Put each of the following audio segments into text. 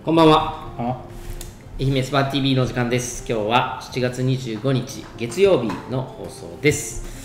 こんばんは。 あ、 愛媛スパ TV の時間です。今日は7月25日月曜日の放送です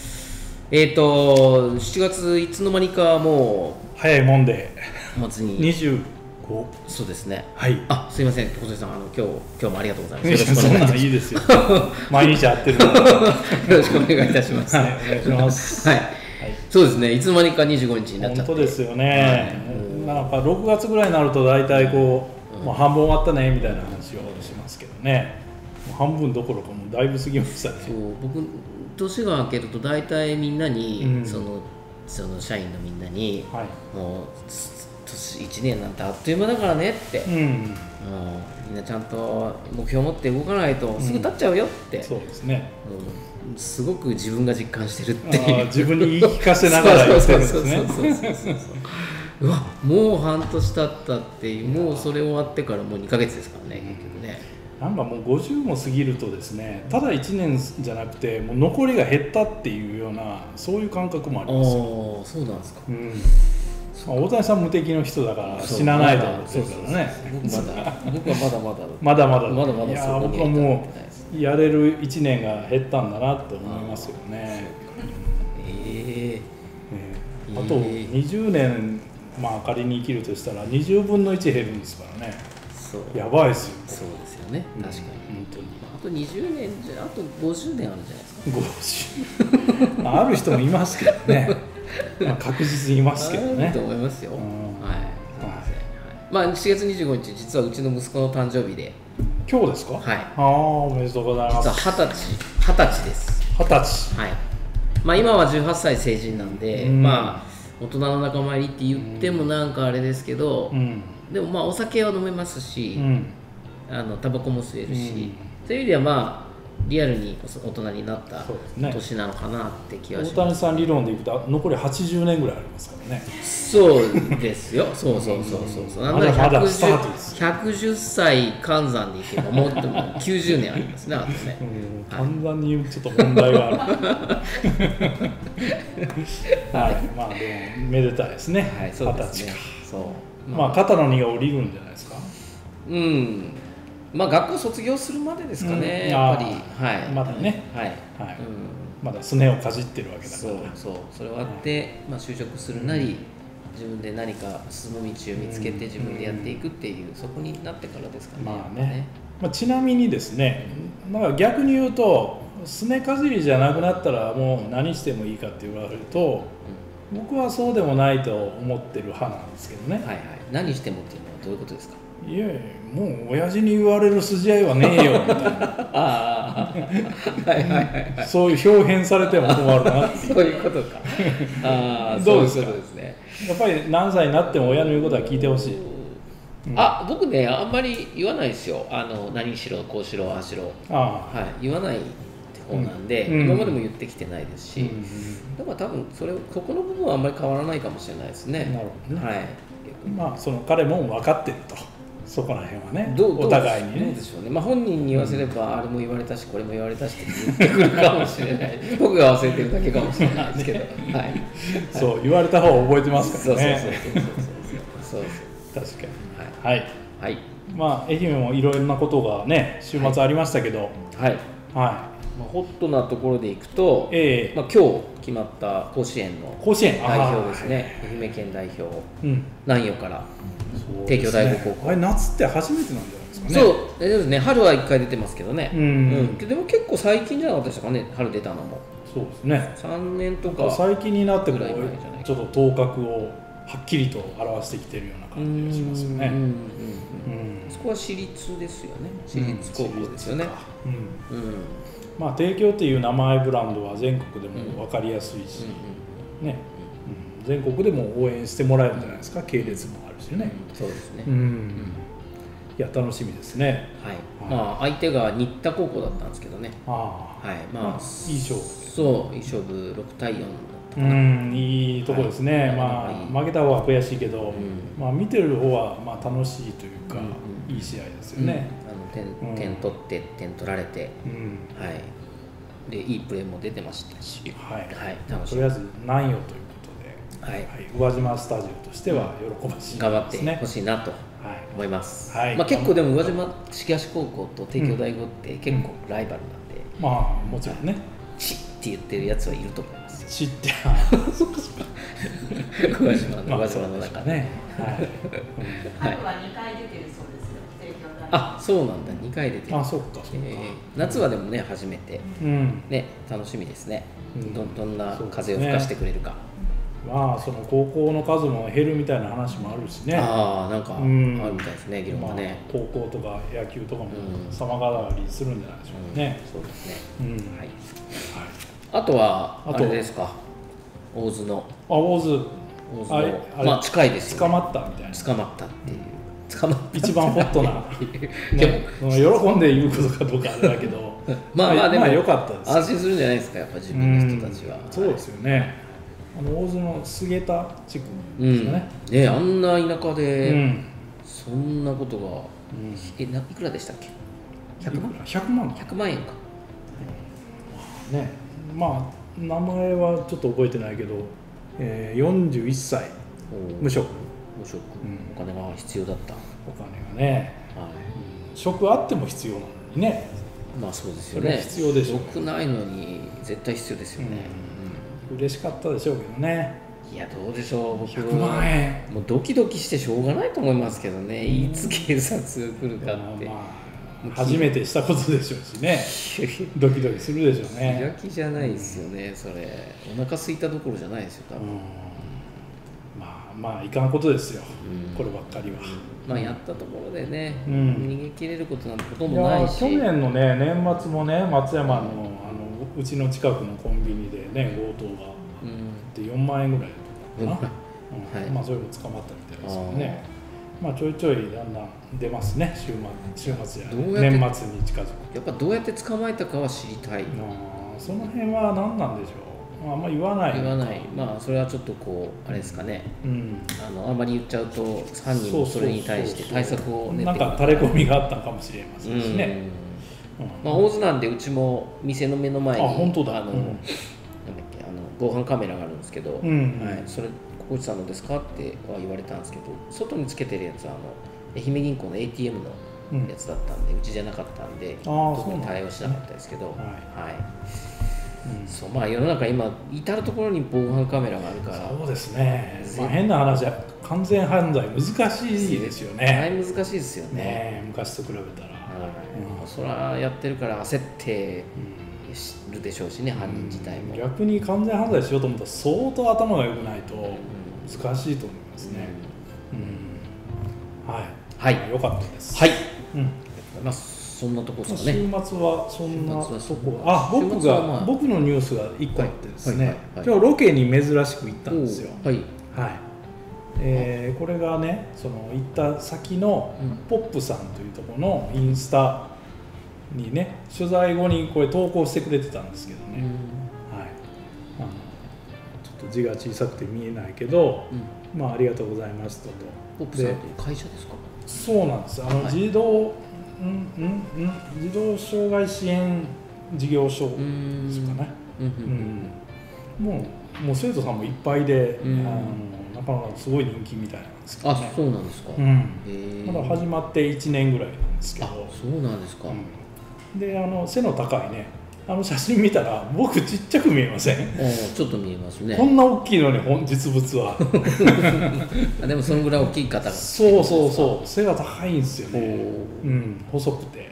。7月いつの間にかも早いもんでう末に 25。 そうですね。 はい。 あ、すいません小杉さん、今日もありがとうございます。よろしくおそんな願いいたします。 のいいですよ。毎日会ってるので。 よろしくお願いいたします。 はい、お願いします。 はい。そうですね。いつの間にか25日になっちゃって。 本当ですよね。なんか6月ぐらいになると大体こう、もう半分終わったねみたいな話をしますけどね。もう半分どころかもうだいぶ過ぎましたね。 そう、僕年が明けると大体みんなに、その社員のみんなに、 はい、 もう年1年なんてあっという間だからねって、もうみんなちゃんと目標を持って動かないとすぐ経っちゃうよって、 そうですね、 すごく自分が実感してるっていう、 自分に言い聞かせながら言ってるんですね。 うわ、もう半年経ったっていう、もうそれ終わってからもう2ヶ月ですからね、結局ね。 なんかもう50も過ぎるとですね、ただ1年じゃなくてもう残りが減ったっていうようなそういう感覚もありますよ。 そうなんですか。 大谷さん無敵の人だから死なないと思ってるからね。 僕はまだまだいや、僕はもうやれる1年が減ったんだなって思いますよね。あと20年、まあ仮に生きるとしたら20分の1減るんですからね。やばいですよ。 そうですよね、確かに。 本当にあと20年じゃ、あと50年あるんじゃないですか。 50ある人もいますけどね。まあ確実にいますけどね。 あると思いますよ。はい。まあ7月25日、実はうちの息子の誕生日で。 今日ですか？はい。ああ、おめでとうございます。 実は20歳です。 20歳。 はい。まあ今は18歳成人なんで、まあ大人の仲間入りって言ってもなんかあれですけど、でもまあお酒は飲めますし、タバコも吸えるし、そういう意味ではまあリアルに大人になった年なのかなって気がします。 大谷さん理論でいくと残り80年ぐらいありますからね。 そうですよ。そう。なんなら110歳換算でいけばもっとも90年ありますね。あとね。 換算に言うとちょっと問題がある。はい。まあでもめでたいですね。 はい、そうですね。そう。 まあ肩の荷が下りるんじゃないですか。 まあ学校卒業するまでですかね、やっぱり。はい。 まだね。はい。まだすねをかじってるわけだから。 そう。それ終わって、まあ就職するなり、自分で何か進む道を見つけて自分でやっていくっていう、そこになってからですかね。 まあね。ちなみにですね、なんか逆に言うとすねかじりじゃなくなったらもう何してもいいかって言われると、僕はそうでもないと思ってる派なんですけどね。 何してもっていうのはどういうことですか？ いやいや、もう親父に言われる筋合いはねえよみたいな。そういう表現されても困るなって。 そういうことか。 どうですか？やっぱり何歳になっても親の言うことは聞いてほしい。 僕ね、あんまり言わないですよ。何しろこうしろああしろ、言わない方なんで、今までも言ってきてないですし、だから多分ここの部分はあんまり変わらないかもしれないですね。 なるほどね。まあその彼も分かってると、そこら辺はね、お互いにね。 どうでしょうね。まあ本人に言わせれば、あれも言われたしこれも言われたしって言ってくるかもしれない。僕が忘れてるだけかもしれないですけど。 そう言われた方は覚えてますからね。 そう。 確かに。はい。まあ愛媛もいろいろなことがね、週末ありましたけど。 ホットなところでいくと、今日決まった甲子園の代表ですね。愛媛県代表、南予から帝京第五高校。 あれ夏って初めてなんじゃないですかね。 そうですね。春は1回出てますけどね。でも結構最近じゃなかったですかね、春出たのも。 そうですね。 3年とか最近になってちょっと頭角をはっきりと表してきてるような感じがしますよね。 そこは私立ですよね。私立高校ですよね。 まあ帝京っていう名前ブランドは全国でも分かりやすいし、ね、全国でも応援してもらえるんじゃないですか。系列もあるしね。 そうですね。 いや楽しみですね。 まあ相手が新田高校だったんですけどね。 まあいい勝負。 そう、いい勝負6対4だったかな。いいとこですね。まあ負けた方は悔しいけど、まあ見てる方はまあ楽しいというかいい試合ですよね。 点取って点取られて、でいいプレーも出てましたし、 とりあえず南予ということで、宇和島スタジオとしては喜ばしいですね。 頑張ってほしいなと思います。 はい、 まあ結構でも宇和島東高校と帝京大五って結構ライバルなんで、 まあもちろんね、 チって言ってるやつはいると思います。 チって宇和島の中ね。 春は2回出てるそうですよ、帝京大。 あ、そうなんだ、2回出てる。 あ、そっか。 夏はでもね初めて、ね、楽しみですね。どんな風を吹かしてくれるか。 まあその高校の数も減るみたいな話もあるしね。 ああ、なんかあるみたいですね、議論がね。 高校とか野球とかも様変わりするんじゃないでしょうかね。 そうですね。はい。 あとはあれですか、大津の。 大津。 まあ近いですよ。 捕まったみたいな。 捕まったっていう。 一番ホットな。喜んで言うことかどうかあれだけど。 まあでも良かったです。 安心するんじゃないですか、やっぱ自分の人たちは。 そうですよね。大津の菅田地区ですかね。 ね、あんな田舎でそんなことがいくらでしたっけ？100万円か。 ね、まあ名前はちょっと覚えてないけど、41歳無職。 お金が必要だった。 お金がね、職あっても必要なのにね。 まあそうですよね。 必要でしょ。 職ないのに絶対必要ですよね。 嬉しかったでしょうけどね。 いや、どうでしょう、僕 100万円もうドキドキしてしょうがないと思いますけどね、いつ警察が来るかって。 初めてしたことでしょうしね。ドキドキするでしょうね。 気が気じゃないですよね、それ。お腹空いたどころじゃないですよ、多分。 まあいかんことですよ、こればっかりは。 まあやったところでね、逃げ切れることなんてほとんどないし。 去年のね、年末もね、松山のうちの近くのコンビニでね、強盗がで4万円ぐらいだったかな。まあそれも捕まったみたいですよね。まあちょいちょいだんだん出ますね、週末や年末に近づく。 やっぱどうやって捕まえたかは知りたい。 その辺は何なんでしょう。あんま言わない。 まあそれはちょっとこうあれですかね。あんまり言っちゃうと犯人もそれに対して対策を練ってなんか垂れ込みがあったかもしれませんしね。 まあ大津なんでうちも店の目の前に本当だ。 なんだっけ、防犯カメラがあるんですけど、それ小内さんのですかっては言われたんですけど、外につけてるやつは愛媛銀行の ATM のやつだったんで、うちじゃなかったんで特に対応しなかったですけど、そう、まあ世の中今至る所に防犯カメラがあるから。 そうですね。まあ変な話は完全犯罪難しいですよね。 難しいですよね。 昔と比べたら。 それはやってるから焦ってるでしょうしね、犯人自体も。 逆に完全犯罪しようと思ったら相当頭が良くないと難しいと思いますね。はい。良かったです。 はい。まあそんなとこですかね。 週末はそんなとこ。僕のニュースが1個あってですね、今日ロケに珍しく行ったんですよ。これがね、その行った先のポップさんというところのインスタにね、取材後にこれ投稿してくれてたんですけどね、ちょっと字が小さくて見えないけど、まあありがとうございますと。 ポップさんという会社ですか？ そうなんです。児童障害支援事業所ですかね。もう生徒さんもいっぱいで、なかなかすごい人気みたいなんですけどね。 あ、そうなんですか。 まだ始まって1年ぐらいなんですけど。 そうなんですか。 で背の高いね、写真見たら僕ちっちゃく見えません？ ちょっと見えますね。 こんな大きいのに実物は。 でもそのぐらい大きい方が。 そう背が高いんですよね。細くて。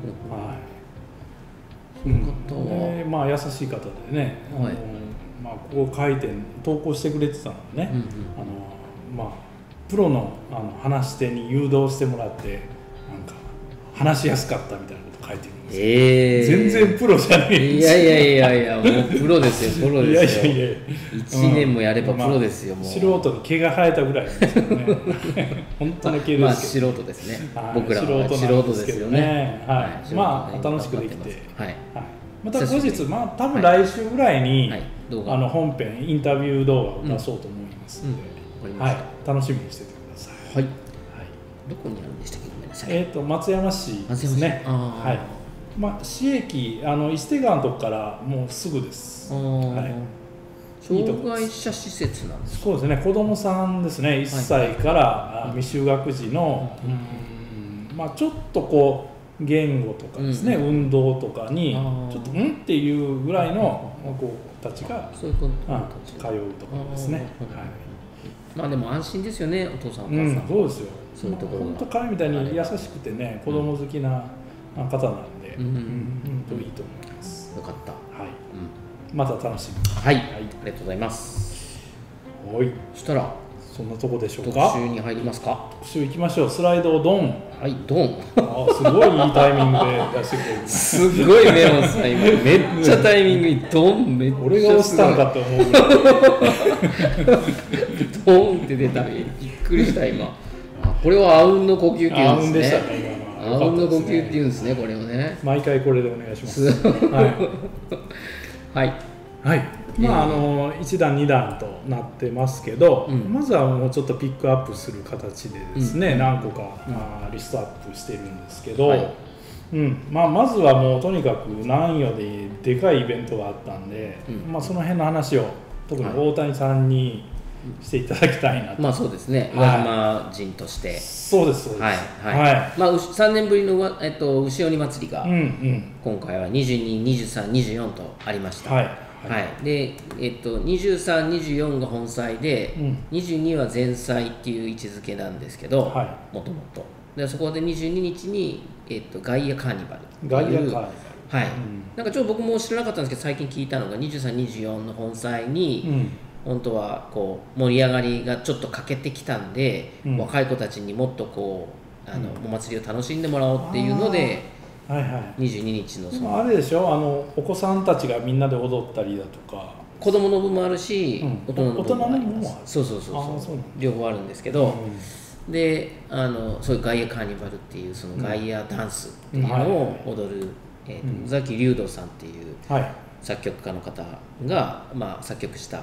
まあ優しい方でね、まあこう書いて投稿してくれてたのでね、まあプロの話し手に誘導してもらってなんか話しやすかったみたいなこと書いてるんですよ。全然プロじゃないんですよ。いやもうプロですよ、プロですよ。1年もやればプロですよ。もう素人に毛が生えたぐらいですよね。本当の毛ですけど。 まあ素人ですね。僕らは素人ですよね。 まあ楽しくできて。また後日、まあ多分来週ぐらいに本編インタビュー動画を出そうと思いますので、楽しみにしててください。 どこにあるんでしたっけ？ごめんなさい。 松山市ですね。まあ市駅伊勢川のとこからもうすぐです。 障害者施設なんですか？ そうですね、子どもさんですね、1歳から未就学児の、まあ、ちょっとこう言語とかですね、運動とかにちょっとっていうぐらいの子たちが通うところですね。 まあでも安心ですよね、お父さんお母さん。 そうですよ。 そういうところが本当彼みたいに優しくてね、子供好きな方なんで、本当いいと思います。 よかった。 はい。また楽しみ。 はい。ありがとうございます。 はい。 そしたらそんなとこでしょうか。 特集に入りますか。 特集行きましょう。スライドをドン。 はい、ドン。 すごいいいタイミングで出してくれる。 すごいメロンさん今めっちゃタイミングいい。ドンめっちゃ俺が押したんかって思うぐらい。 ドンって出た。びっくりした今。これはあうんの呼吸っていうんですね。 あうんでしたね。 あうんの呼吸っていうんですね、これをね。 毎回これでお願いします。 はい。 はい。まあ1段2段となってますけど、まずはもうちょっとピックアップする形でですね、何個かリストアップしてるんですけど、まずはもうとにかく南予ででかいイベントがあったんで、その辺の話を特に大谷さんにしていただきたいなと。 まあそうですね、宇和島人として。 そうですそうです。 まあ3年ぶりの牛鬼祭りが今回は22、23、24とありました。で、23、24が本祭で、22は前祭っていう位置づけなんですけど、もともと。でそこで22日に、ガイアカーニバルっていう。 ガイアカーニバル。 はい。なんかちょっと僕も知らなかったんですけど、最近聞いたのが23、24の本祭に、本当はこう盛り上がりがちょっと欠けてきたんで、若い子たちにもっとこうお祭りを楽しんでもらおうっていうので、22日のそのあれでしょ、お子さんたちがみんなで踊ったりだとか、 子供の部もあるし、大人の部もあります。そう両方あるんですけど、でそういうガイアカーニバルっていうそのガイアダンスっていうのを踊る宇崎竜童さんっていう作曲家の方が作曲した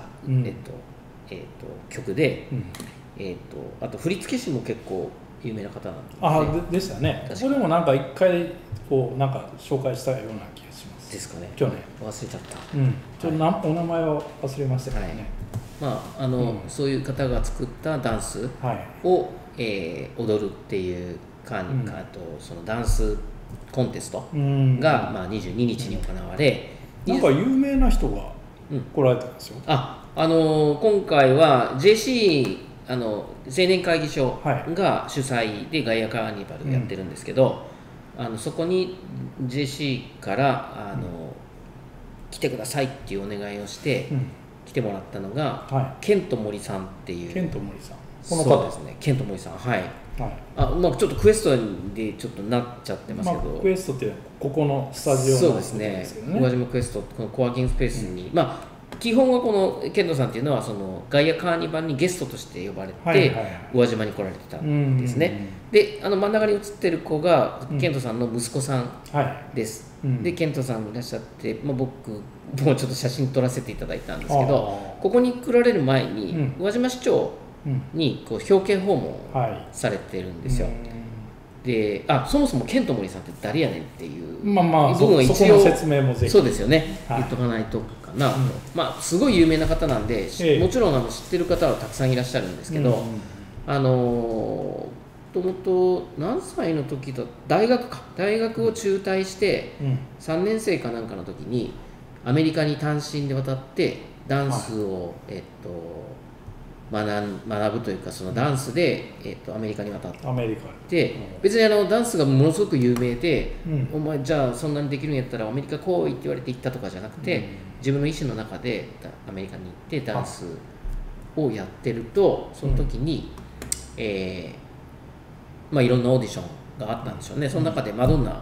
曲で、あと振付師も結構有名な方なんで。でしたね。これもなんか一回こうなんか紹介したような気がします。 ですかね。 去年忘れちゃった。 ちょっとお名前を忘れましたけどね。 そういう方が作ったダンスを踊るっていうあとそのダンスコンテストが22日に行われ、 なんか有名な人が来られたんですよ。 今回は JC 青年会議所が主催でガイアカーニバルやってるんですけど、そこに JC から来てくださいっていうお願いをして来てもらったのが、ケント森さんっていう。 ケント森さん、 この方ですね。ケント森さん、はい。ちょっとクエストでちょっとなっちゃってますけど、 クエストってここのスタジオそうですね。宇和島クエスト、このコワーキングスペースに、基本はこのケントさんっていうのはそのガイアカーニバルにゲストとして呼ばれて宇和島に来られてたんですね。で真ん中に写ってる子がケントさんの息子さんです。でケントさんいらっしゃって、僕もちょっと写真撮らせていただいたんですけど、ここに来られる前に宇和島市長にこう表敬訪問されてるんですよ。でそもそもケント森さんって誰やねんっていう部分は一応説明もぜひそうですよね、言っとかないとかなと、すごい有名な方なんで、もちろん知ってる方はたくさんいらっしゃるんですけど、もともと何歳の時だ、大学を中退して3年生かなんかの時にアメリカに単身で渡ってダンスを学ぶというか、そのダンスで、アメリカに渡って別にダンスがものすごく有名で、お前じゃあそんなにできるんやったらアメリカ来いって言われて行ったとかじゃなくて、自分の意思の中でアメリカに行ってダンスをやってると、その時に、いろんなオーディションがあったんでしょうね。その中でマドンナ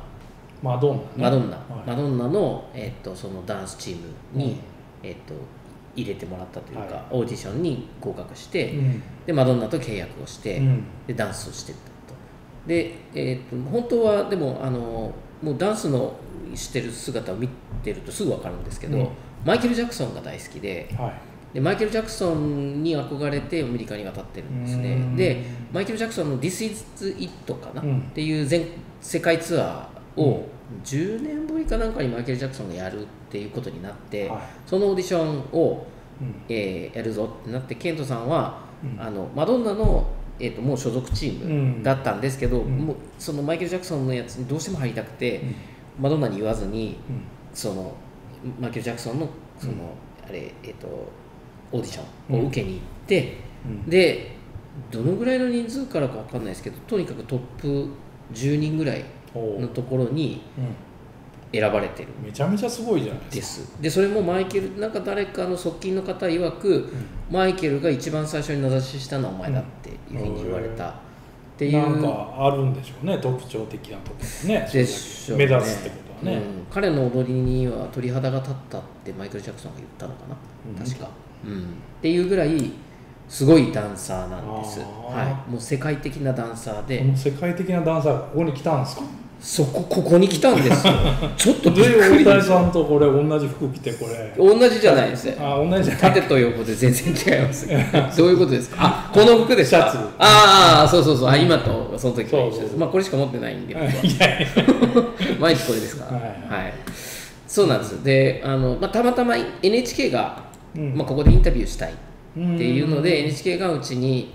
の、そのダンスチームに、入れてもらったというか、オーディションに合格して、でマドンナと契約をして、でダンスをしていったと。で、本当はでももうダンスのしてる姿を見てるとすぐ分かるんですけど、マイケル・ジャクソンが大好きで、でマイケル・ジャクソンに憧れてアメリカに渡ってるんですね。でマイケル・ジャクソンの「This is It」かな、っていう全世界ツアーを10年ぶりかなんかにマイケル・ジャクソンがやるっていうことになって、そのオーディションをやるぞってなって、ケントさんは、マドンナの、もう所属チームだったんですけど、もうそのマイケル・ジャクソンのやつにどうしても入りたくて、マドンナに言わずに、そのマイケル・ジャクソンのその、あれオーディションを受けに行って、でどのぐらいの人数からか分かんないですけど、とにかくトップ10人ぐらいのところに選ばれてる、 めちゃめちゃすごいじゃないですか。 でそれもマイケル、なんか誰かの側近の方曰く、マイケルが一番最初に名指ししたのはお前だっていうふうに言われたっていう、 なんかあるんでしょうね、特徴的なところね、 でしょうね、目立つってことはね、 彼の踊りには鳥肌が立ったってマイケル・ジャクソンが言ったのかな、確か、っていうぐらいすごいダンサーなんです。はい、もう世界的なダンサーで、 この世界的なダンサーがここに来たんですか。 ここに来たんですよ。ちょっとびっくり大谷さんとこれ同じ服着て、これ同じじゃないですね。 同じじゃない、 縦と横で全然違います。どういうことですか。この服ですか。 シャツ。 そう、今とその時は一緒です。まあこれしか持ってないんで、毎日これですから。はい。そうなんです。で、たまたま NHK がここでインタビューしたいっていうので、NHK がうちに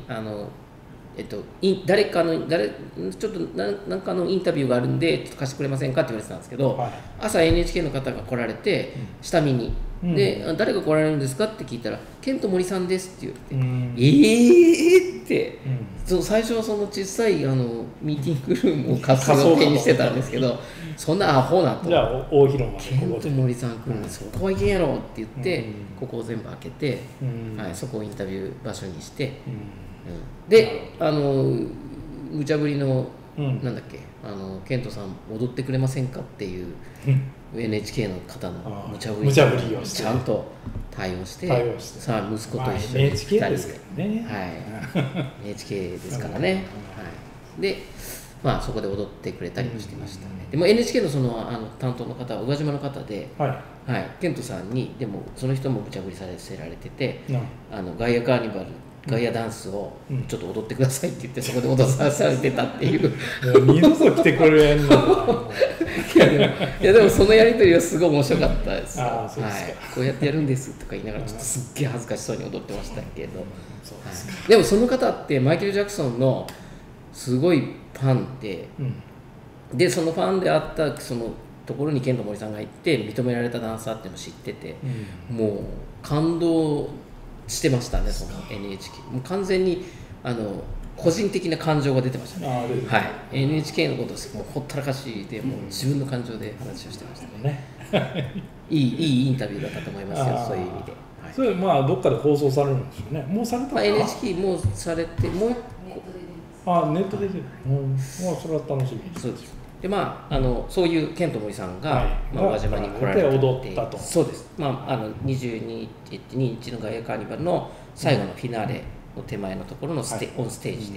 誰ちょっと何かのインタビューがあるんでちょっと貸してくれませんかって言われてたんですけど、朝 NHK の方が来られて下見に、で誰が来られるんですかって聞いたらケント森さんですって言って、って、最初はその小さいミーティングルームを貸す予定にしてたんですけど、そんなアホなと、 じゃあ大広間でケント森さん来るんです、そこはいけんやろって言って、ここを全部開けて、そこをインタビュー場所にして、で無茶ぶりの、なんだっけ、ケントさん踊ってくれませんかっていう、NHK の方の無茶ぶりをちゃんと対応して、さあ息子と一緒に NHK ですからね、 NHK ですからね、でそこで踊ってくれたりもしてましたね。でも NHK のその担当の方は宇和島の方で、ケントさんにでもその人も無茶ぶりさせられてて、ガイアカーニバル、ガイアダンスをちょっと踊ってくださいって言って、そこで踊らされてたっていう、 もう二度と来てくれんのいやでもそのやり取りはすごい面白かったですよ。こうやってやるんですとか言いながらちょっとすっげえ恥ずかしそうに踊ってましたけど、でもその方ってマイケル・ジャクソンのすごいファンで、でそのファンであったそのところにケント森さんが行って認められたダンサーっていうのを知ってて、もう感動してましたね、その NHK。もう完全に個人的な感情が出てましたね。NHK のこともうほったらかしで、もう自分の感情で話をしてましたね。いいインタビューだったと思いますよ、そういう意味で。 それどっかで放送されるんですよね。もうされたのかな。 NHK もうされて、もうネットで出てる。それは楽しみです。 そうです。でそういうケント森さんが宇和島に来られて踊ったと。 そうです。22日のガイアカーニバルの最後のフィナーレの手前のところのオンステージで、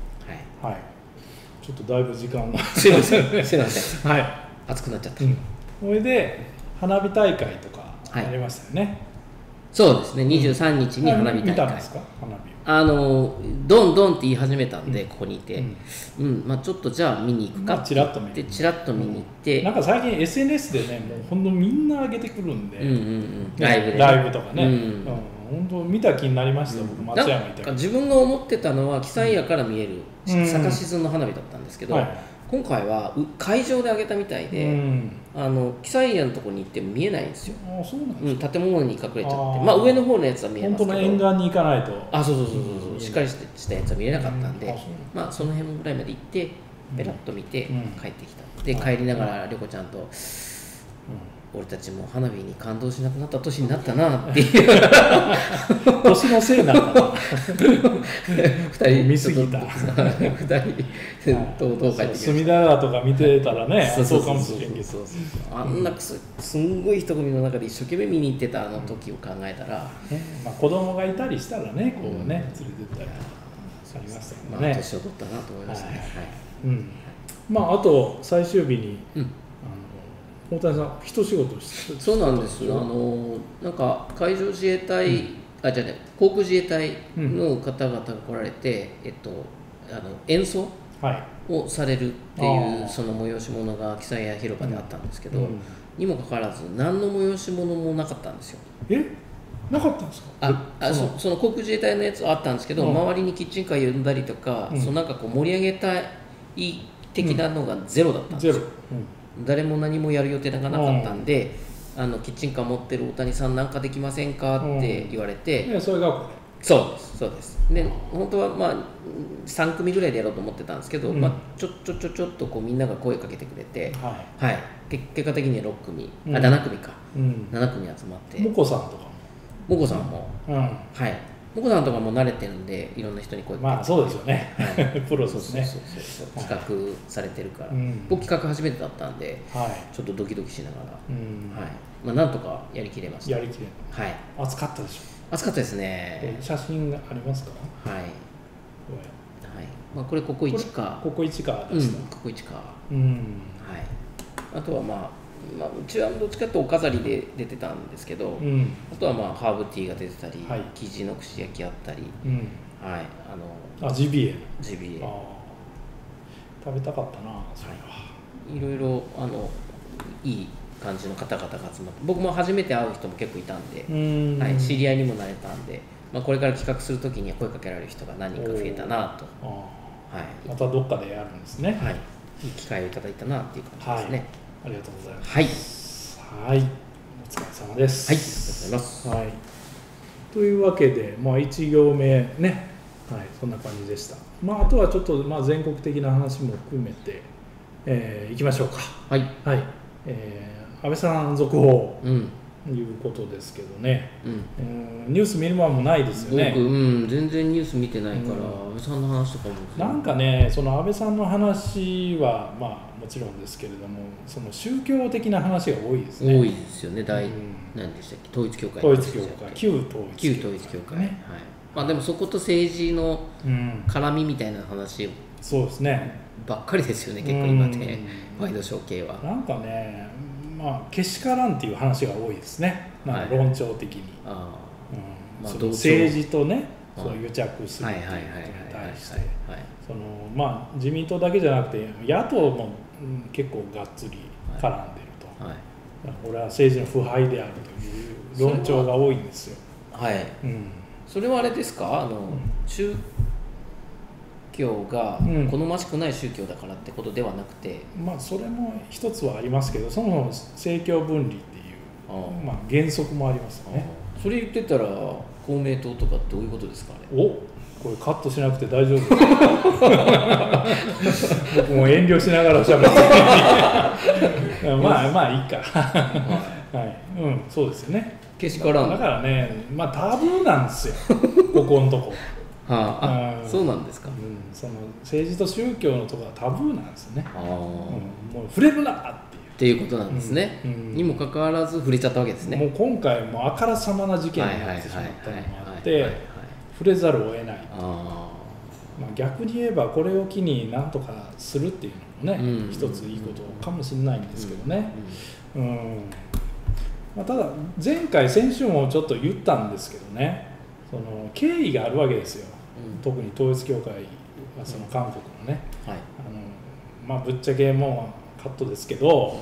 ちょっとだいぶ時間がすいません熱くなっちゃった。 それで花火大会とかありましたよね。 そうですね、23日に花火大会。 見たんですか、花火。 ドンドンって言い始めたんで、ここにいて、ちょっとじゃあ見に行くかってチラッと見に行って、 なんか最近 SNS でね、もう本当みんな上げてくるんで、 ライブで、 ライブとかね、本当見た気になりました、僕松山いた。 自分が思ってたのは喜山屋から見える坂沈の花火だったんですけど、今回は会場で上げたみたいで、喜山屋のところに行っても見えないんですよ。 そうなんですか。 建物に隠れちゃって、上の方のやつは見えますけど、 本当の沿岸に行かないと、 そうしっかりしたやつは見れなかったんで、その辺ぐらいまで行ってペラッと見て帰ってきた。で帰りながら涼子ちゃんと、俺たちも花火に感動しなくなった年になったなっていう年のせいなんだな 2人見すぎた 2人とどう帰ってきました。 隅田川とか見てたらね、そうかもしれんけど、 あんなすんごい人混みの中で一生懸命見に行ってた時を考えたら、 子供がいたりしたらね、こうね連れてったりありましたけどね、 年を取ったなと思いましたね。 あと最終日に大谷さん一仕事して。 そうなんです。なんか海上自衛隊、航空自衛隊の方々が来られて、演奏をされるっていうその催し物が喜山屋広場であったんですけど、にもかかわらず何の催し物もなかったんですよ。 なかったんですか？ その航空自衛隊のやつはあったんですけど、周りにキッチンカー呼んだりとか、なんかこう盛り上げたい的なのがゼロだったんですよ。誰も何もやる予定がなかったんで、キッチンカー持ってる大谷さんなんかできませんかって言われて、 それがそうですで、本当は3組ぐらいでやろうと思ってたんですけど、ちょっとこうみんなが声かけてくれて、結果的には6組、7組か、7組集まって、 モコさんとかもこさんも、もこさんとかも慣れてるんで、いろんな人に声かけて、 そうですよね、プロですね。 企画されてるから、僕企画初めてだったんで、ちょっとドキドキしながら、なんとかやりきれました。暑かったでしょ？暑かったですね。 写真がありますか？ これココイチか。 ココイチかでした。 ココイチか。あとはうちはどっちかというとお飾りで出てたんですけど、あとはハーブティーが出てたり、生地の串焼きあったり、 ジビエ。 ジビエ。 食べたかったな、それは。 いろいろいい感じの方々が集まって、僕も初めて会う人も結構いたんで、知り合いにもなれたんで、これから企画するときには声かけられる人が何人か増えたなと。 またどっかでやるんですね。 いい機会をいただいたなっていう感じですね。 ありがとうございます。お疲れ様です。 ありがとうございます。 というわけで、1行目ね、そんな感じでした。あとはちょっと全国的な話も含めて、いきましょうか。安倍さん続報ということですけどね、ニュース見る間もないですよね。 僕、全然ニュース見てないから、安倍さんの話とかも。 なんかね、その安倍さんの話はもちろんですけれども、その宗教的な話が多いですね。 多いですよね。何でしたっけ、統一教会。 旧統一教会。でもそこと政治の絡みみたいな話そうですねばっかりですよね、結構今ね、ワイドショー系は。 なんかね、けしからんっていう話が多いですね、論調的に。政治とね、癒着するっていうことに対して、自民党だけじゃなくて、野党も結構がっつり絡んでると、これは政治の腐敗であるという論調が多いんですよ。 それはあれですか、宗教が好ましくない宗教だからってことではなくて、 それも一つはありますけど、その政教分離っていう原則もありますよね。 それ言ってたら公明党とかどういうことですかね。 これカットしなくて大丈夫僕も遠慮しながら喋っていいかそうですよね。 けしからんだからね、タブーなんですよここのとこ。 そうなんですか。 その政治と宗教のところはタブーなんですよね。もう触れるなっていうことなんですね。にもかかわらず触れちゃったわけですね。 もう今回もあからさまな事件になってしまったのもあって触れざるを得ない。逆に言えばこれを機に何とかするっていうのもね、一ついいことかもしれないんですけどね。ただ先週もちょっと言ったんですけどね、その経緯があるわけですよ。特に統一教会はその韓国のね、ぶっちゃけもうカットですけど、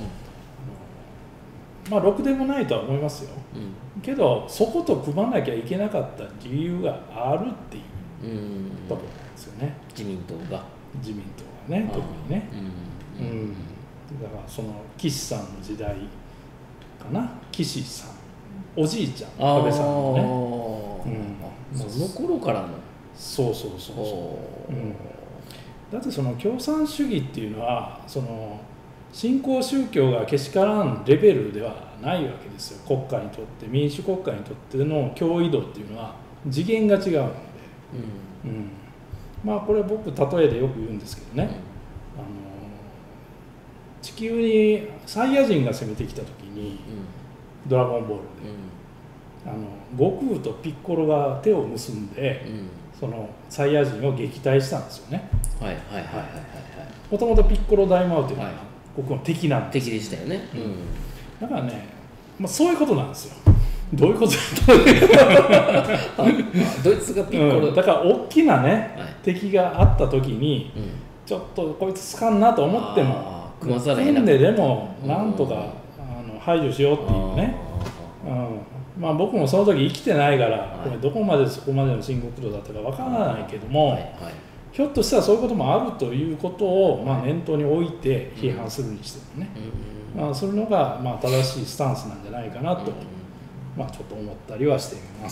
ろくでもないとは思いますよ。けどそこと組まなきゃいけなかった理由があるっていうところなんですよね。 自民党がね、特にね。だからその岸さんの時代かな、岸さん、おじいちゃん、安倍さんのね、 その頃からの。 そうだってその共産主義っていうのはその新興宗教がけしからんレベルではないわけですよ。国家にとって、民主国家にとっての脅威度っていうのは次元が違うので、これは僕例えでよく言うんですけどね、地球にサイヤ人が攻めてきた時に、ドラゴンボールで、悟空とピッコロが手を結んで、そのサイヤ人を撃退したんですよね。もともとピッコロ大魔王というのは僕の敵なんです。 敵でしたよね。 だからね、そういうことなんですよ。どういうことドイツがピッコロ、 だから大きなね、敵があった時に、ちょっとこいつつかんなと思っても組んででもなんとか排除しようっていうね、 まあ僕もその時生きてないから、これどこまでそこまでの深刻度だったかわからないけども、ひょっとしたらそういうこともあるということをまあ念頭に置いて批判するにしてもね、まあ、そういうのがまあ正しいスタンスなんじゃないかなと、まあ、ちょっと思ったりはしています。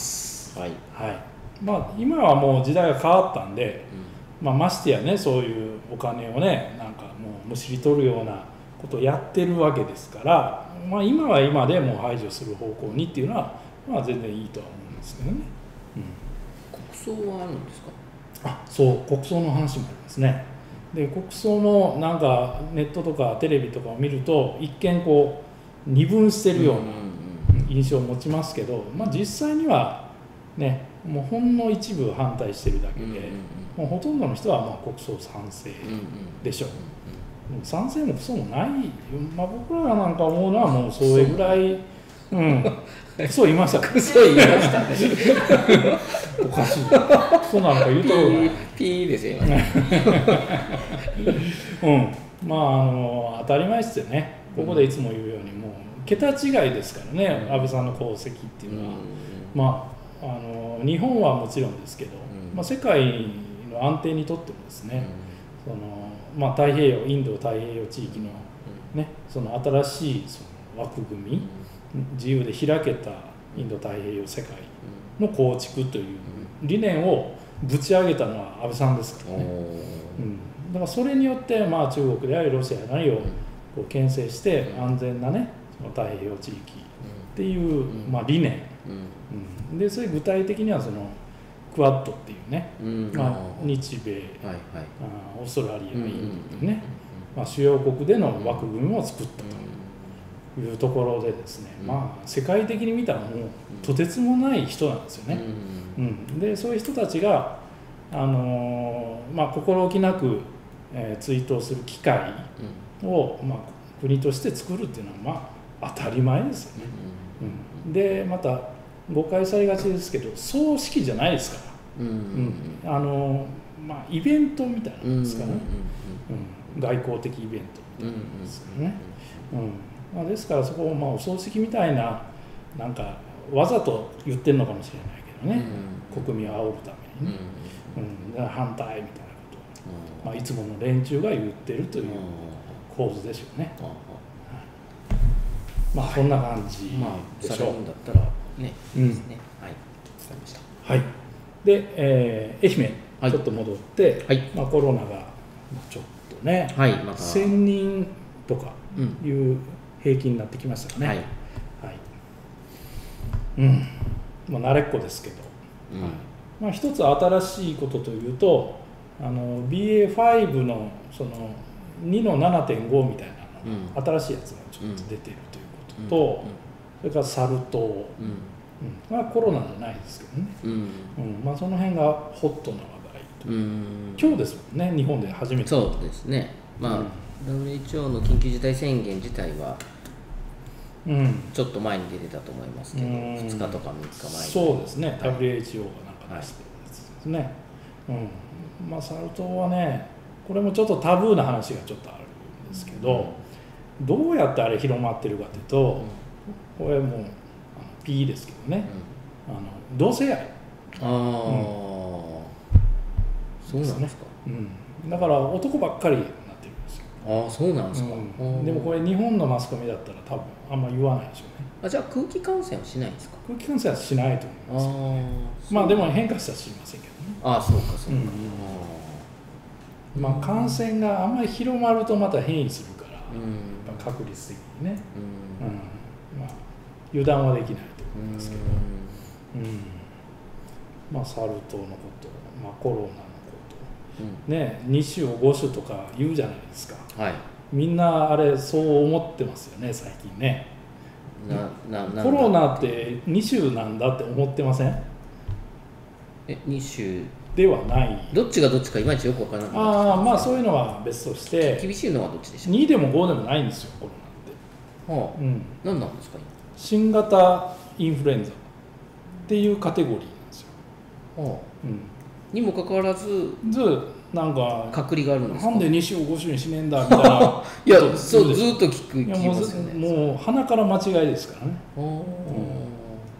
はい、はい、まあ、今はもう時代が変わったんで、まあ、ましてやね、そういうお金をねなんかもうむしり取るようなことをやってるわけですから、まあ、今は今でもう排除する方向にっていうのは、まあ、全然いいとは思うんですけどね。 国葬はあるんですか？ そう、国葬の話もありますね。で、国葬のなんかネットとかテレビとかを見ると一見こう二分してるような印象を持ちますけど、まあ、実際にはね、もうほんの一部反対してるだけで、もうほとんどの人はまあ国葬賛成でしょう。賛成もクソもない、まあ、僕らなんか思うのはもうそれぐらい、クソ言いましたクソ言いましたねおかしい、クソなんか言うとこないピーですよ今まあ当たり前ですよね。ここでいつも言うようにもう桁違いですからね、安倍さんの功績っていうのは、まあ日本はもちろんですけど、まあ、世界の安定にとってもですね、そのまあ、太平洋、インド太平洋地域の、ね、その新しいその枠組み、自由で開けたインド太平洋世界の構築という理念をぶち上げたのは安倍さんですからね。だからそれによって、まあ、中国でありロシアなりをこう牽制して安全な、ね、その太平洋地域っていう、まあ、理念、でそれ具体的にはそのクアッドっていうね、まあ、日米、オーストラリア、インドというね、まあ、主要国での枠組みを作ったというところでですね、まあ、世界的に見たらもうとてつもない人なんですよね。でそういう人たちが、まあ、心置きなく、追悼する機会を、まあ、国として作るっていうのは、まあ、当たり前ですよね。でまた誤解されがちですけど、葬式じゃないですから、まあ、イベントみたいなんですかね、外交的イベントみたいなんですかね。まあ、ですからそこをまあお葬式みたいな、なんかわざと言ってるのかもしれないけどね、国民を煽るためにね、だから反対みたいなことを、まあ、いつもの連中が言ってるという構図でしょうね。まあそんな感じでしょう。 だったらね、ですね。はい、わかりました。 はい。で、愛媛ちょっと戻って、まあコロナがちょっとね、1000人とかいう平均になってきましたかね。まあ慣れっこですけど、まあ一つ新しいことというと、BA.5 のその2の 7.5 みたいな新しいやつがちょっと出てるということと、それからサル痘、まあコロナじゃないですけどね、まあその辺がホットな話題と、今日ですもんね、日本で初めて。 そうですね。まあ、WHO の緊急事態宣言自体はちょっと前に出てたと思いますけど、2日とか3日前に。 そうですね、WHO がなんか出してるやつですね。まあサル痘はね、これもちょっとタブーな話がちょっとあるんですけど、どうやってあれ広まってるかというと、これもうP ですけどね、同性愛。 そうなんですか。 だから男ばっかりになってるんですよ。 そうなんですか。 でもこれ日本のマスコミだったら多分あんま言わないでしょうね。 じゃあ空気感染はしないんですか。 空気感染はしないと思います。まあでも変化したら知りませんけどね。 そうかそうか。 まあ感染があんまり広まるとまた変異するから、やっぱ確率的にね、まあ油断はできないと思いますけど、まあサル痘のこと、まあコロナのこと、ね、2種を5種とか言うじゃないですか。みんなあれそう思ってますよね、最近ね。コロナって2種なんだって思ってません？2 種ではない。 どっちがどっちかいまいちよく分からない。 まあそういうのは別として、 厳しいのはどっちでしょう。 2でも5でもないんですよ、コロナって。 何なんですか。 新型インフルエンザっていうカテゴリーなんですよ。 にもかかわらずなんか隔離があるんですか。 なんで2種を5種にしねえんだみたいな。 いや、そうずっと聞きますよね。 もう鼻から間違いですからね。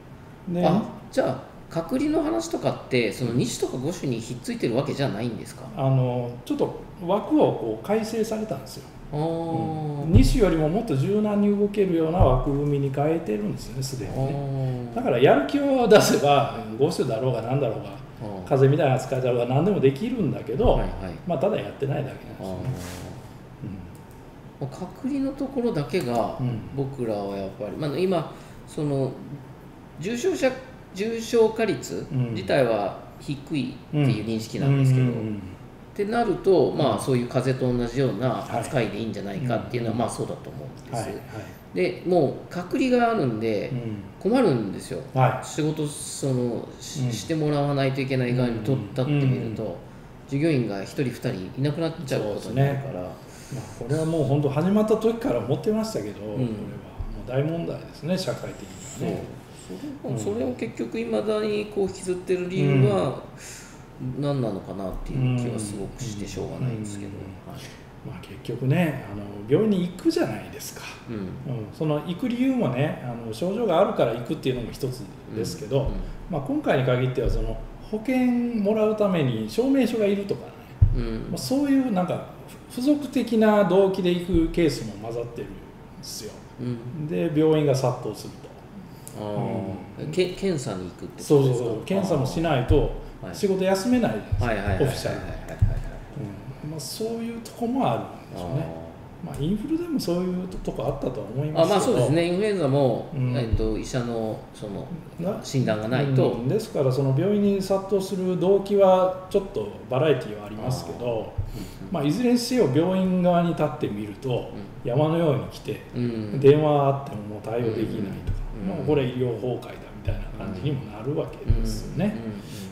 でじゃあ隔離の話とかってその2種とか5種にひっついてるわけじゃないんですか？ ちょっと枠をこう改正されたんですよ。2種よりももっと柔軟に動けるような枠組みに変えてるんですよね、すでにね。だからやる気を出せば5種だろうが何だろうが風邪みたいな扱いだろうが何でもできるんだけど、まあただやってないだけなんですよね。 隔離のところだけが僕らはやっぱり、今その重症化率自体は低いっていう認識なんですけど、ってなると、そういう風邪と同じような扱いでいいんじゃないかっていうのはそうだと思うんです。でもう隔離があるんで困るんですよ、仕事してもらわないといけない側にとったってみると、従業員が1人2人いなくなっちゃうことになるから。 これはもう本当始まった時から思ってましたけど、これはもう大問題ですね、社会的にはね。 それを結局いまだにこう引きずってる理由は何なのかなっていう気はすごくしてしょうがないんですけど、 結局ね病院に行くじゃないですか、その行く理由もね症状があるから行くっていうのも一つですけど、今回に限ってはその保険もらうために証明書がいるとかね、そういうなんか付属的な動機で行くケースも混ざってるんですよ、で病院が殺到すると。 検査に行くってことですか？ そう検査もしないと仕事休めないじゃないですか、オフィシャルで。そういうとこもあるんでしょうね。インフルでもそういうとこあったとは思いますけど、 そうですね、インフルエンザも、医者の診断がないと、 ですからその病院に殺到する動機はちょっとバラエティーはありますけど、いずれにせよ病院側に立ってみると、山のように来て、電話あってももう対応できないとか、これ医療崩壊だみたいな感じにもなるわけですよね。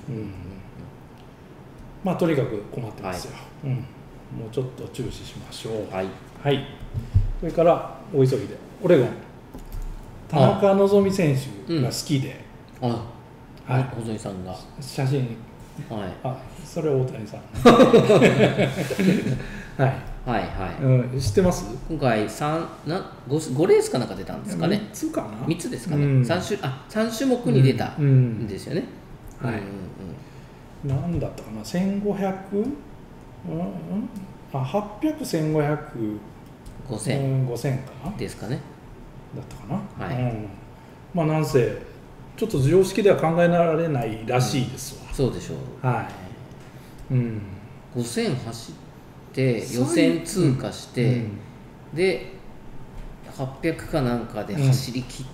とにかく困ってますよ。もうちょっと注視しましょう。それからお急ぎでオレゴン、田中希実選手が好きで、 小園さんが写真、それは大谷さん。知ってます？ 今回5レースかなんか出たんですかね。 3つかな ？3つですかね。3種目に出たんですよね。 何だったかな、1500、800、1500、5000かなですかね。 だったかな。なんせちょっと常識では考えられないらしいですわ。 そうでしょう。5000走って予選通過して、で800かなんかで走り切って、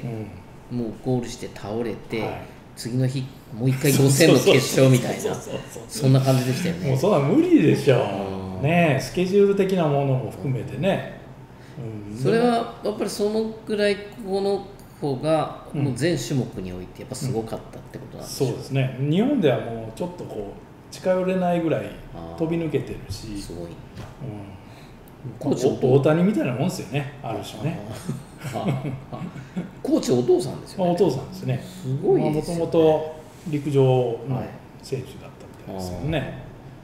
もうゴールして倒れて、次の日もう一回5000の決勝みたいな、そんな感じでしたよね。 もうそんな無理でしょね、スケジュール的なものも含めてね。 それはやっぱりそのぐらいこの子がもう全種目においてやっぱすごかったってことなんでしょう。 そうですね。日本ではもうちょっとこう近寄れないぐらい飛び抜けてるし、 すごい。 大谷みたいなもんですよね、ある種ね。 コーチお父さんですよね。 お父さんですね。 すごいですよね。 もともと陸上の選手だったみたいですけどね。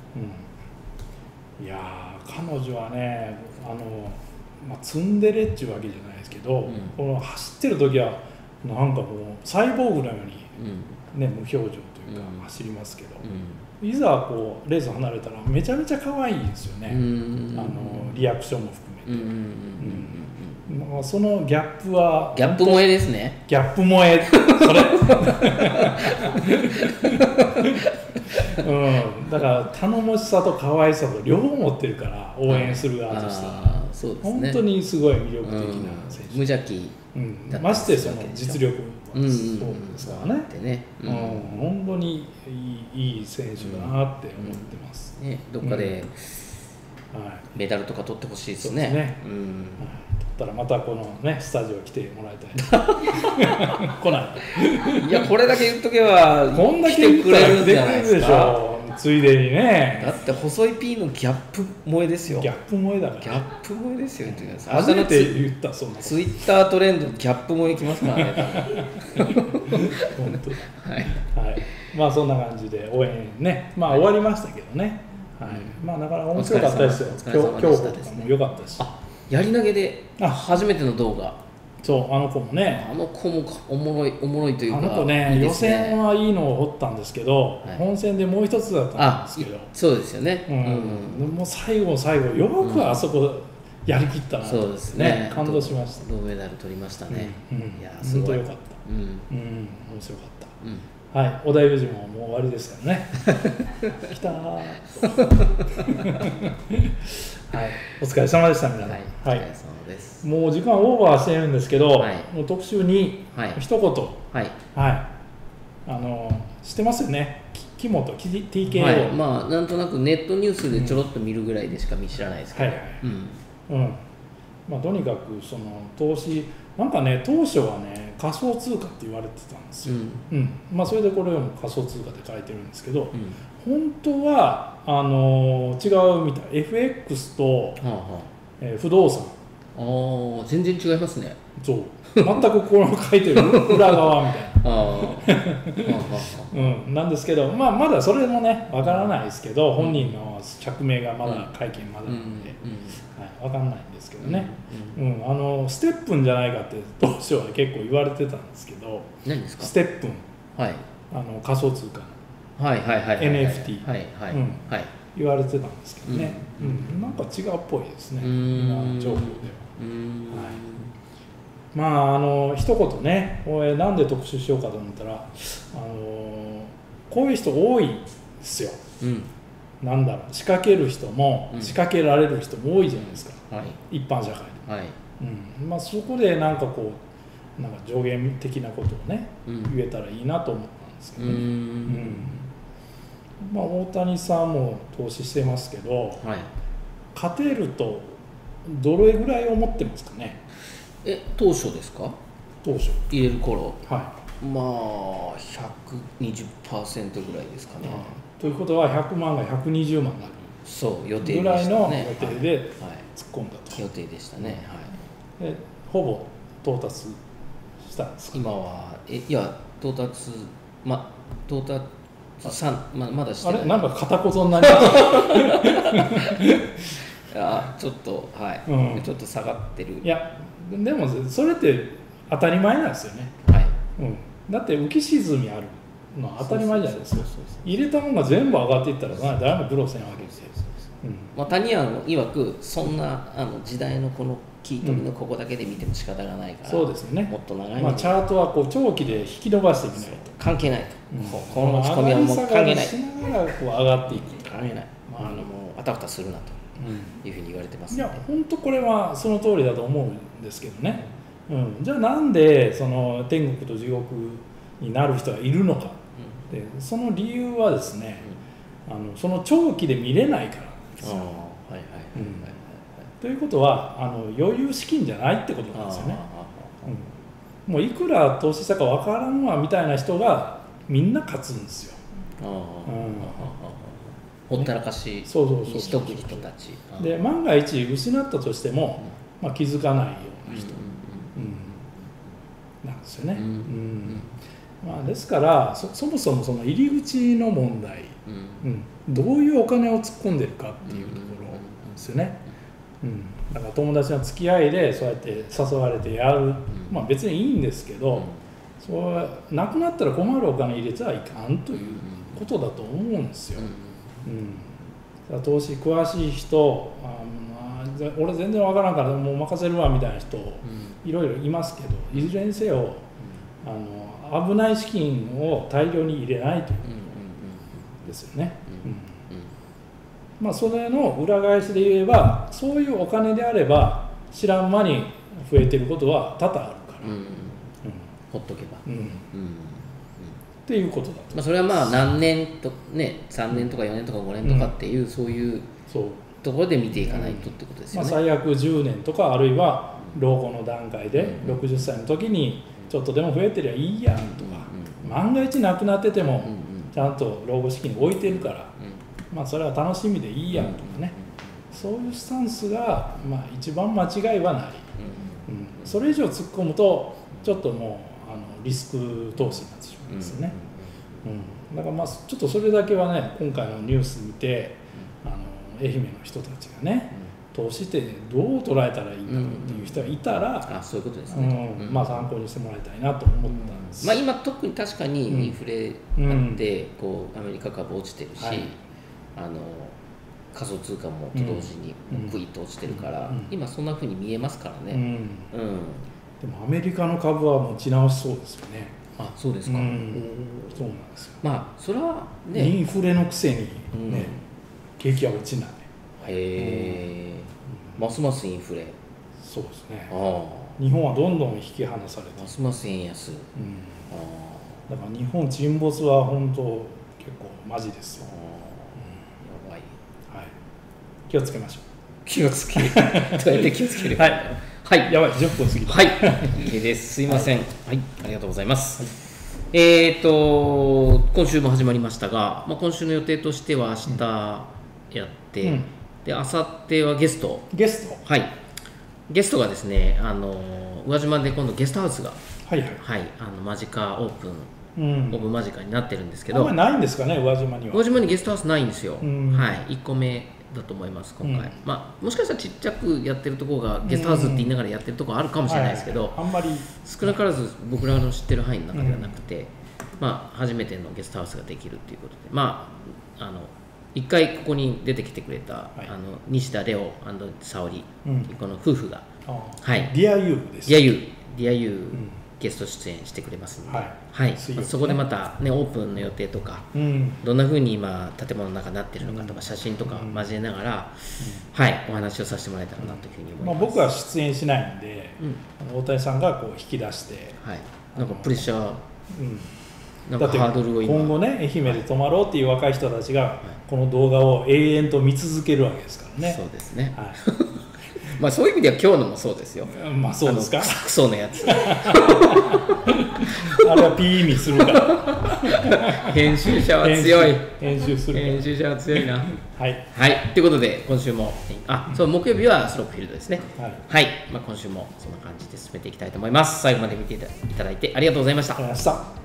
いや彼女はね、ツンデレっちゅうわけじゃないですけど、この走ってる時はなんかもうサイボーグのように、無表情というか走りますけど、いざこうレース離れたらめちゃめちゃ可愛いですよね。リアクションも含めて、そのギャップはギャップ萌えですね。 ギャップ萌え、それだから頼もしさと可愛さと両方持ってるから応援する側としては、本当にすごい魅力的な選手、 無邪気、 ましてその実力はそうですからね。本当にいい選手だなって思ってます。 どっかでメダルとか取ってほしいですね。 取ったらまたこのねスタジオ来てもらいたい。来ない。 いやこれだけ言っとけばこんだけ言ったら出てくるでしょ。ついでにね。 だって細い P のギャップ萌えですよ。 ギャップ萌えだから。 ギャップ萌えですよ。 初めて言ったそんな。 ツイッタートレンドギャップ萌えきますからね。 本当。はい。そんな感じで応援ね。終わりましたけどね。だから面白かったですよ。今日とかも良かったし。 やり投げで初めての動画。 そうあの子もね、 あの子もおもろいというか、 あの子ね、予選はいいのを掘ったんですけど、本戦でもう一つだったんですけど、 そうですよね、 もう最後よくあそこやりきったなと、 そうですね、 感動しました。 銅メダル取りましたね。 いやすごいよかった。面白かった。はい、織田裕二ももう終わりですからね。きたー。はい、お疲れ様でした皆さん。はい、 お疲れ様です。 もう時間オーバーしてるんですけど、もう特集に一言、知ってますよね。木本 TKO。 まあなんとなくネットニュースでちょろっと見るぐらいでしか知らないですけど。 まあとにかくその投資なんかね、当初はね仮想通貨って言われてたんですよ。まあそれでこれを仮想通貨で書いてるんですけど、本当は違うみたい。FX と不動産。 全然違いますね。 そう全くこの書いてる裏側みたいななんですけど、まあまだそれもねわからないですけど、本人の釈明がまだ会見まだなんでわかんないんですけどね。ステップンじゃないかって当初は結構言われてたんですけど、 何ですか？ ステップン、仮想通貨の NFT 言われてたんですけどね、なんか違うっぽいですね、今の情報では。まあ一言ね、なんで特集しようかと思ったら、こういう人多いですよ。なんだろう、仕掛ける人も仕掛けられる人も多いじゃないですか、一般社会で。まあそこでなんかこうなんか上限的なことをね、言えたらいいなと思ったんですけどね。まあ大谷さんも投資してますけど、勝てるとどれぐらい思ってますかね？ 当初ですか？当初入れる頃、まあ 120% ぐらいですかね。 ということは100万が120万になる、 そう予定ぐらいの予定で突っ込んだと。 予定でしたね。 でほぼ到達したんですか？ 今はいや到達まだしてない。 あれなんか片言になりましたちょっとちょっと下がってる。 いやでもそれって当たり前なんですよね。だって浮き沈みあるのは当たり前じゃないですか。入れたものが全部上がっていったら誰も苦労せんわけですよ。 谷庵曰くそんな時代のこのキー取りのここだけで見ても仕方がないから、 そうですよね。 もっと長いチャートはこう長期で引き伸ばしていかないと関係ないと。この持ち込みはもう関係ない。 しながらこう上がっていくと関係ない。もうあたふたするなというふうに言われてます。 いや本当これはその通りだと思うんですけどね。じゃあなんでその天国と地獄になる人がいるのか。でその理由はですね、その長期で見れないからなんですよ。ということは余裕資金じゃないってことなんですよね。もういくら投資したか分からんわみたいな人がみんな勝つんですよ。 ほったらかしにしとく人たちで、万が一失ったとしても、気づかないような人なんですよね。ですからそもそもその入り口の問題、どういうお金を突っ込んでるかっていうところですよね。だから友達の付き合いでそうやって誘われてやる、別にいいんですけど、そうなくなったら困るお金入れちゃいかんということだと思うんですよ。投資詳しい人、俺全然わからんからもう任せるわみたいな人いろいろいますけど、いずれにせよ危ない資金を大量に入れないということですよね。それの裏返しで言えば、そういうお金であれば知らん間に増えてることは多々あるから、 ほっとけばっていうことだと。 それは何年とね、3年とか4年とか5年とかっていう、そういうところで見ていかないとってことですよね。 最悪10年とか、あるいは老後の段階で60歳の時にちょっとでも増えてりゃいいやんとか、万が一なくなっててもちゃんと老後資金置いてるから、それは楽しみでいいやんとかね、そういうスタンスが一番間違いはない。それ以上突っ込むとちょっともうリスク投資になってしまうんですよね。だからちょっとそれだけはね、今回のニュース見て愛媛の人たちがね、 投資ってどう捉えたらいいんだろうっていう人がいたら、 そういうことですね、 まあ参考にしてもらいたいなと思ったんです。 まあ、今特に確かにインフレあってこうアメリカ株落ちてるし、仮想通貨もと同時にグイッと落ちてるから、今そんなふうに見えますからね。 でもアメリカの株は持ち直しそうですよね。 あ、そうですか。 そうなんですよ。 まあそれはね、 インフレのくせにね、景気は落ちない。 ますますインフレ。 そうですね。日本はどんどん引き離されて、 ますます円安。 だから日本沈没は本当結構マジですよ。 やばい。 気をつけましょう。 気をつける。どうやって気をつける。 はい。やばい、10分過ぎた。 はい。いいです。すいません。はい、ありがとうございます。今週も始まりましたが、今週の予定としては明日やって、で明後日はゲスト。はい。ゲストがですね、宇和島で今度ゲストハウスが、マジカオープン、オブマジカになってるんですけど、 あんまりないんですかね、宇和島には。 宇和島にゲストハウスないんですよ。1個目だと思います今回。もしかしたらちっちゃくやってるところがゲストハウスって言いながらやってるところあるかもしれないですけど、 あんまり少なからず僕らの知ってる範囲の中ではなくて、初めてのゲストハウスができるということで、一回ここに出てきてくれた、西田レオ&沙織、この夫婦が、 ディアユーです。 ディアユーゲスト出演してくれますので、そこでまたねオープンの予定とか、どんな風に今建物の中になってるのかとか、写真とか交えながら、お話をさせてもらえたらなというふうに思います。 僕は出演しないんで、大谷さんがこう引き出して、 なんかプレッシャー、 だって今後ね、愛媛で泊まろうっていう若い人たちがこの動画を永遠と見続けるわけですからね。 そうですね。そういう意味では今日のもそうですよ。 そうですか。 クソのやつ。 あれは P にするから。 編集者は強い。 編集者は強いな。 はい。 ということで今週も木曜日はスロップフィールドですね。今週もそんな感じで進めていきたいと思います。最後まで見ていただいてありがとうございました。